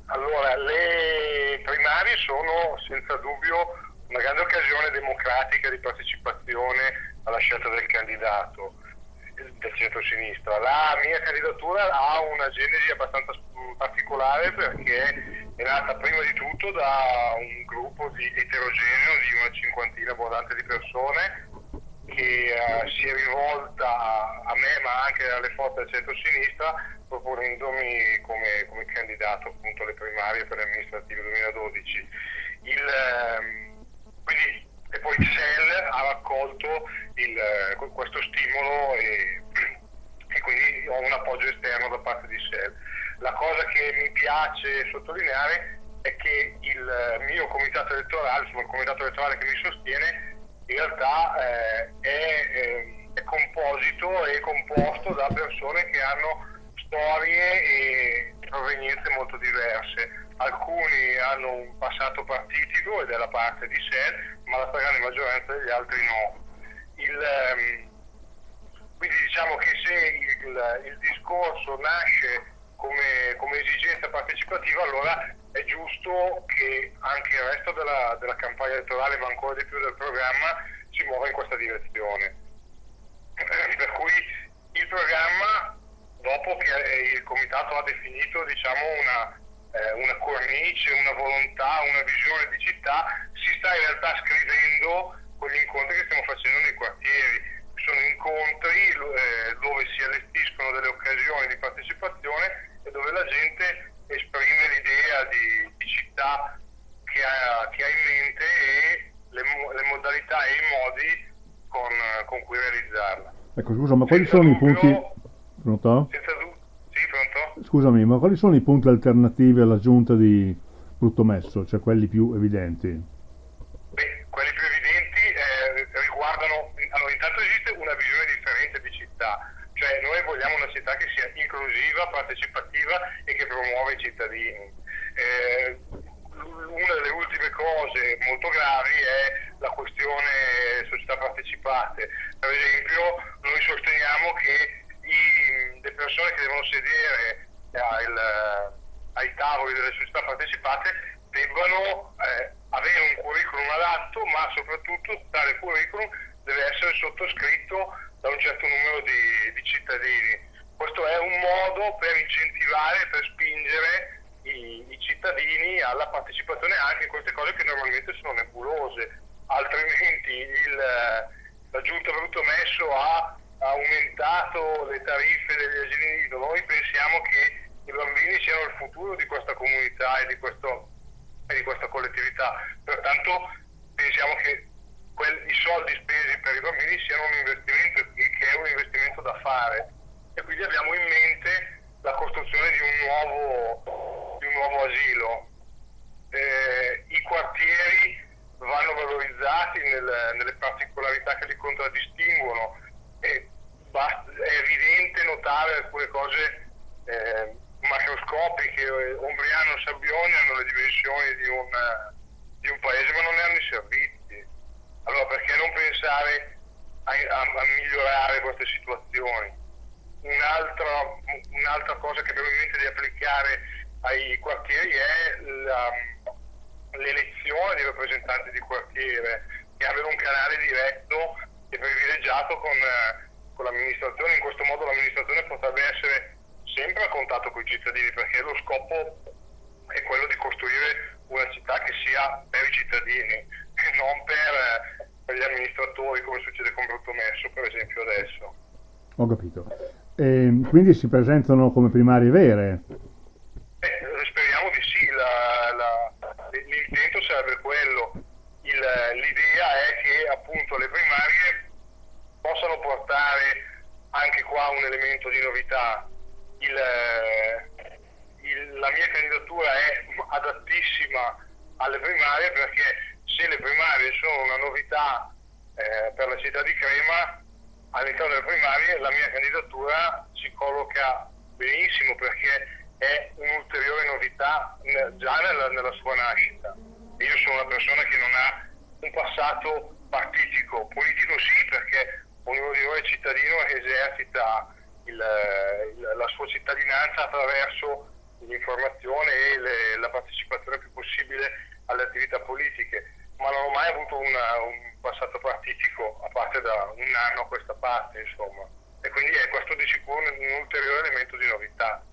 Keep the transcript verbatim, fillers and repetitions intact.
Allora, le primarie sono senza dubbio una grande occasione democratica di partecipazione alla scelta del candidato del centro-sinistra. La mia candidatura ha una genesi abbastanza particolare perché è nata prima di tutto da un gruppo di eterogeneo di una cinquantina abbondante di persone che uh, si è rivolta a me ma anche alle forze del centro-sinistra proponendomi come, come candidato appunto alle primarie per le amministrative duemiladodici. Il, um, quindi, e poi il S E L ha raccolto il, uh, questo stimolo e, e quindi ho un appoggio esterno da parte di S E L. La cosa che mi piace sottolineare è che il mio comitato elettorale, insomma il comitato elettorale che mi sostiene, in realtà eh, è, eh, è composito e composto da persone che hanno storie e provenienze molto diverse. Alcuni hanno un passato partitico ed è la parte di S E L, ma la stragrande maggioranza degli altri no. Il, ehm, quindi diciamo che se il, il discorso nasce come, come esigenza partecipativa, allora è giusto che anche il resto della, della campagna elettorale, ma ancora di più del programma, si muova in questa direzione. Per cui il programma, dopo che il comitato ha definito diciamo, una, eh, una cornice, una volontà, una visione di città, si sta in realtà scrivendo con gli incontri che stiamo facendo nei quartieri. Sono incontri eh, dove si allestiscono delle occasioni di partecipazione e dove la gente esprime l'idea di, di città che ha, che ha in mente e le, le modalità e i modi con, con cui realizzarla. Ecco, scusa, ma quali Senza sono i dubbio, punti... Pronto? senza du- sì, pronto? Scusami, ma quali sono i punti alternativi alla giunta di Bruttomesso, cioè quelli più evidenti? Beh, quelli più evidenti eh, riguardano, allora intanto esiste una visione differente di città, cioè noi vogliamo una città che sia inclusiva, partecipativa e che promuove i cittadini. Eh, una delle ultime cose molto gravi è la questione società partecipate. Per esempio noi sosteniamo che i, le persone che devono sedere al, ai tavoli delle società partecipate debbano eh, avere un curriculum adatto, ma soprattutto tale curriculum deve essere sottoscritto da un certo numero di, di cittadini. Questo è un modo per incentivare, per spingere i, i cittadini alla partecipazione anche in queste cose che normalmente sono nebulose. Altrimenti il, la Giunta Bruttomesso ha, ha aumentato le tariffe degli asili nido. Noi pensiamo che i bambini siano il futuro di questa comunità e di, questo, e di questa collettività. Pertanto pensiamo che quel, i soldi spesi per i bambini siano un investimento e che è un investimento da fare. E quindi abbiamo in mente la costruzione di un nuovo, di un nuovo asilo. Eh, I quartieri vanno valorizzati nel, nelle particolarità che li contraddistinguono e basta, è evidente notare alcune cose eh, macroscopiche. Ombriano e Sabbioni hanno le dimensioni di un, di un paese ma non ne hanno i servizi. Allora perché non pensare a, a, a migliorare queste situazioni? Un'altra, un'altra cosa che abbiamo in mente di applicare ai quartieri è la, l'elezione di rappresentanti di quartiere che abbiano un canale diretto e privilegiato con, con l'amministrazione. In questo modo l'amministrazione potrebbe essere sempre a contatto con i cittadini, perché lo scopo è quello di costruire una città che sia per i cittadini e non per, per gli amministratori, come succede con Bruttomesso per esempio adesso. Ho capito. E quindi si presentano come primarie vere? Eh, speriamo di sì, la, la, l'intento sarebbe quello. Il, l'idea è che appunto le primarie possano portare anche qua un elemento di novità. Il, il, la mia candidatura è adattissima alle primarie perché se le primarie sono una novità eh, per la città di Crema, all'interno delle primarie la mia candidatura si colloca benissimo perché è un'ulteriore novità già nella, nella sua nascita. Io sono una persona che non ha un passato partitico, politico sì, perché ognuno di noi è cittadino e esercita il, il, la sua cittadinanza attraverso l'informazione e le, alle attività politiche, ma non ho mai avuto una, un passato partitico, a parte da un anno a questa parte, insomma. E quindi è questo di sicuro un ulteriore elemento di novità.